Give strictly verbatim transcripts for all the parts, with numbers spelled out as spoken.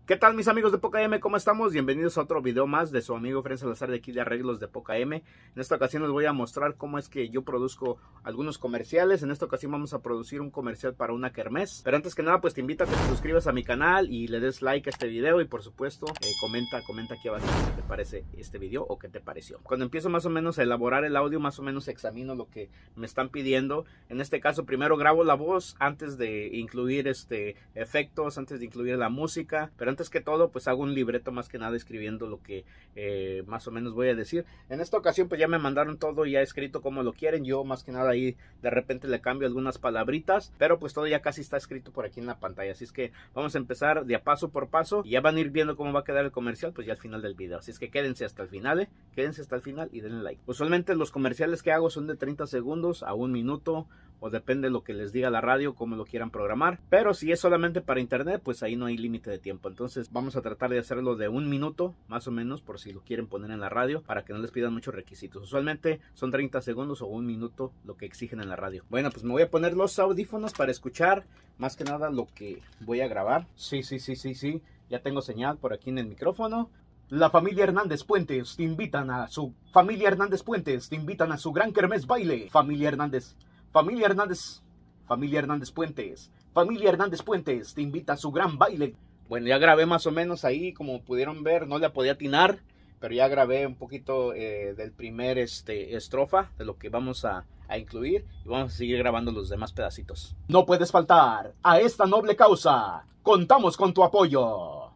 ¿Qué tal mis amigos de Poca M? ¿Cómo estamos? Bienvenidos a otro video más de su amigo Fren Salazar de aquí de Arreglos de Poca M. En esta ocasión les voy a mostrar cómo es que yo produzco algunos comerciales. En esta ocasión vamos a producir un comercial para una kermés. Pero antes que nada pues te invito a que te suscribas a mi canal y le des like a este video. Y por supuesto eh, comenta, comenta aquí abajo qué te parece este video o qué te pareció. Cuando empiezo más o menos a elaborar el audio, más o menos examino lo que me están pidiendo. En este caso primero grabo la voz antes de incluir este efectos, antes de incluir la música. Pero antes que todo pues hago un libreto más que nada escribiendo lo que eh, más o menos voy a decir. En esta ocasión pues ya me mandaron todo ya escrito como lo quieren. Yo más que nada ahí de repente le cambio algunas palabritas, pero pues todo ya casi está escrito por aquí en la pantalla. Así es que vamos a empezar de a paso por paso y ya van a ir viendo cómo va a quedar el comercial pues ya al final del video. Así es que quédense hasta el final, ¿eh? Quédense hasta el final y denle like. Usualmente los comerciales que hago son de treinta segundos a un minuto, o depende de lo que les diga la radio, cómo lo quieran programar. Pero si es solamente para internet, pues ahí no hay límite de tiempo. Entonces vamos a tratar de hacerlo de un minuto, más o menos, por si lo quieren poner en la radio, para que no les pidan muchos requisitos. Usualmente son treinta segundos o un minuto lo que exigen en la radio. Bueno, pues me voy a poner los audífonos para escuchar más que nada lo que voy a grabar. Sí, sí, sí, sí, sí. Ya tengo señal por aquí en el micrófono. La familia Hernández Puentes te invitan a su... Familia Hernández Puentes te invitan a su gran kermés baile. Familia Hernández... Familia Hernández, Familia Hernández Puentes, Familia Hernández Puentes te invita a su gran baile. Bueno, ya grabé más o menos ahí, como pudieron ver, no le podía atinar, pero ya grabé un poquito eh, del primer este, estrofa, de lo que vamos a, a incluir, y vamos a seguir grabando los demás pedacitos. No puedes faltar a esta noble causa, contamos con tu apoyo.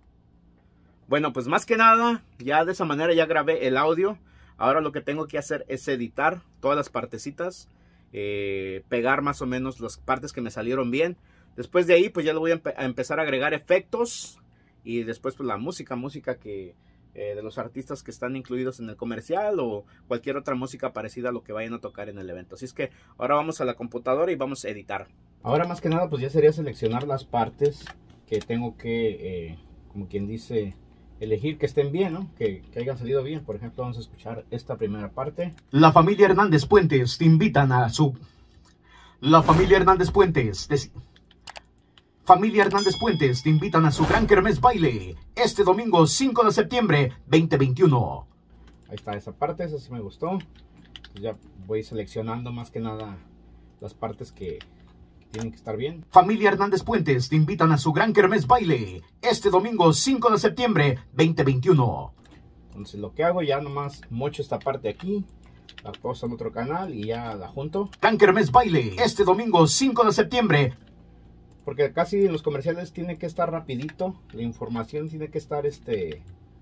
Bueno, pues más que nada, ya de esa manera ya grabé el audio. Ahora lo que tengo que hacer es editar todas las partecitas. Eh, pegar más o menos las partes que me salieron bien. Después de ahí pues ya le voy a, empe a empezar a agregar efectos y después pues la música, música que eh, de los artistas que están incluidos en el comercial o cualquier otra música parecida a lo que vayan a tocar en el evento. Así es que ahora vamos a la computadora y vamos a editar. Ahora más que nada pues ya sería seleccionar las partes que tengo que, eh, como quien dice, elegir que estén bien, ¿no? Que, que hayan salido bien. Por ejemplo, vamos a escuchar esta primera parte. La familia Hernández Puentes te invitan a su... La familia Hernández Puentes... Te... Familia Hernández Puentes te invitan a su gran kermés baile este domingo cinco de septiembre veinte veintiuno. Ahí está esa parte, esa sí me gustó. Entonces ya voy seleccionando más que nada las partes que... tienen que estar bien. Familia Hernández Puentes te invitan a su gran kermés baile este domingo cinco de septiembre veinte veintiuno. Entonces lo que hago ya nomás mocho esta parte aquí, la paso en otro canal y ya la junto. Gran kermés baile este domingo cinco de septiembre. Porque casi en los comerciales tiene que estar rapidito, la información tiene que estar este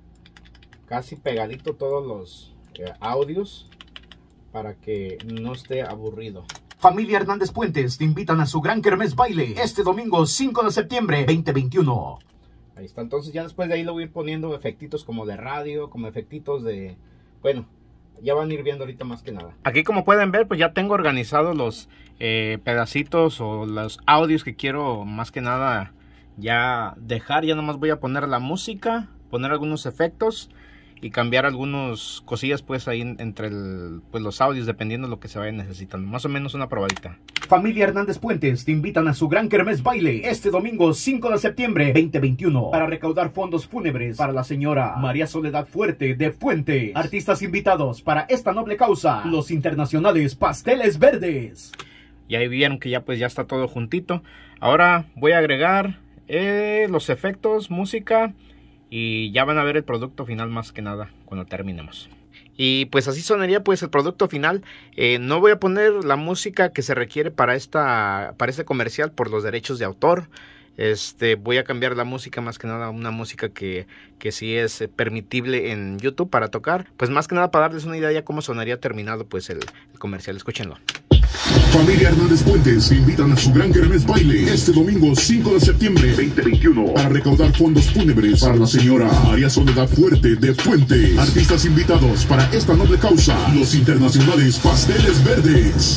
casi pegadito todos los eh, audios para que no esté aburrido. Familia Hernández Puentes te invitan a su gran kermés baile este domingo cinco de septiembre veinte veintiuno. Ahí está, entonces ya después de ahí le voy a ir poniendo efectitos como de radio, como efectitos de... Bueno, ya van a ir viendo ahorita más que nada. Aquí como pueden ver pues ya tengo organizados los eh, pedacitos o los audios que quiero más que nada ya dejar. Ya nomás voy a poner la música, poner algunos efectos y cambiar algunas cosillas pues ahí entre el, pues, los audios dependiendo de lo que se vaya necesitando. Más o menos una probadita. Familia Hernández Puentes te invitan a su gran kermés baile este domingo cinco de septiembre veinte veintiuno para recaudar fondos fúnebres para la señora María Soledad Fuerte de Fuentes. Artistas invitados para esta noble causa, los internacionales Pasteles Verdes. Y ahí vieron que ya pues ya está todo juntito. Ahora voy a agregar eh, los efectos, música. Y ya van a ver el producto final más que nada cuando terminemos. Y pues así sonaría pues el producto final. Eh, no voy a poner la música que se requiere para, esta, para este comercial por los derechos de autor. Este, voy a cambiar la música más que nada a una música que, que sí es permitible en YouTube para tocar. Pues más que nada para darles una idea ya cómo sonaría terminado pues el, el comercial. Escúchenlo. Familia Hernández Puentes te invitan a su gran kermés baile este domingo cinco de septiembre veinte veintiuno para recaudar fondos fúnebres para la señora María Soledad Fuerte de Fuentes. Artistas invitados para esta noble causa, los internacionales Pasteles Verdes.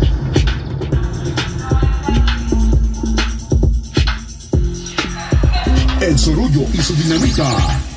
El Sorullo y su dinamita.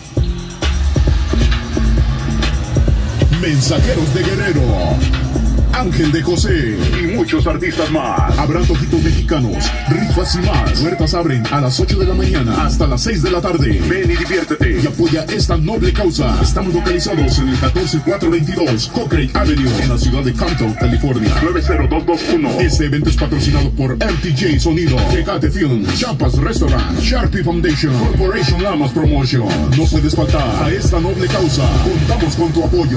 Mensajeros de Guerrero. Ángel de José y muchos artistas más. Habrá antojitos mexicanos, rifas y más. Puertas abren a las ocho de la mañana hasta las seis de la tarde. Ven y diviértete y apoya esta noble causa. Estamos localizados en el catorce cuatrocientos veintidós Cochrane Avenue en la ciudad de Compton, California, nueve cero dos dos uno. Este evento es patrocinado por M T J Sonido, Tecate Film, Chapas Restaurant, Sharpie Foundation, Corporation Lamas Promotion. No puedes faltar a esta noble causa. Contamos con tu apoyo.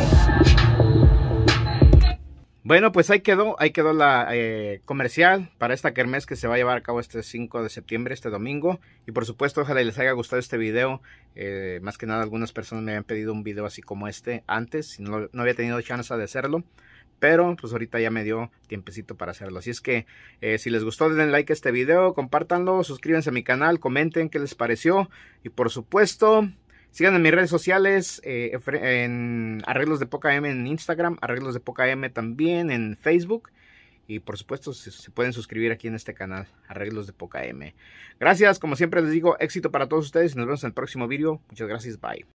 Bueno, pues ahí quedó, ahí quedó la eh, comercial para esta kermés que se va a llevar a cabo este cinco de septiembre, este domingo. Y por supuesto, ojalá les haya gustado este video. Eh, más que nada, algunas personas me habían pedido un video así como este antes, y no, no había tenido chance de hacerlo. Pero pues ahorita ya me dio tiempecito para hacerlo. Así es que eh, si les gustó, denle like a este video, compártanlo, suscríbanse a mi canal, comenten qué les pareció. Y por supuesto, sigan en mis redes sociales, eh, en Arreglos de Poca M en Instagram, Arreglos de Poca M también en Facebook. Y por supuesto se, se pueden suscribir aquí en este canal, Arreglos de Poca M. Gracias, como siempre les digo, éxito para todos ustedes y nos vemos en el próximo video. Muchas gracias, bye.